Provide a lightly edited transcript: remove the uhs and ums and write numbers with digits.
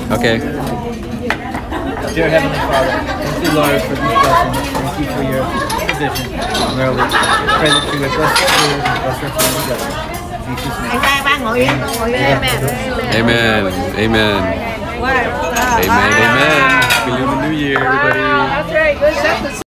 Okay. Dear Heavenly Father, thank you, Lord, for these blessings. Thank you for your provision. Lord, we pray that you would bless the food and bless our family together. In Jesus' name. Amen. Amen. Amen. Amen. Happy Lunar New Year, everybody. That's right. Good.